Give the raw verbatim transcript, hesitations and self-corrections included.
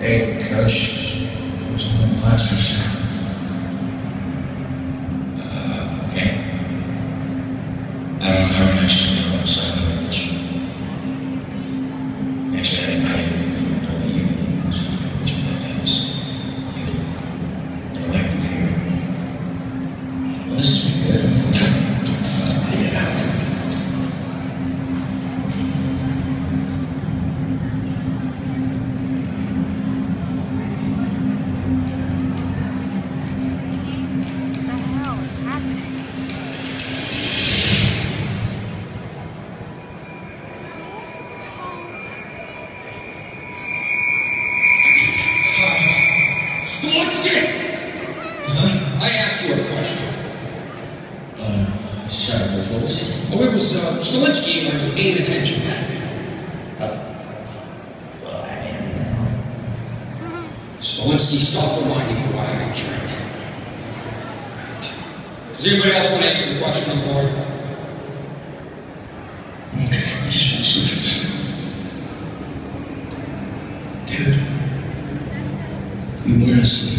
Hey, Coach. What's in the class for sure? Uh, okay. I don't know if I mentioned it on sign language. Actually, I didn't, I didn't know that you knew sign language, but that was an elective here. Well, this has been good. Uh, Read it out. Huh? I asked you a question. Uh, sorry, Coach, what was it? Oh, it was, uh, Stilinski, are paying attention back there? Uh, well, I am now. Stilinski, stop reminding me why I drink. Right. Does anybody else want to answer the question on the board? Okay, I just fell asleep. Dude, you weren't asleep.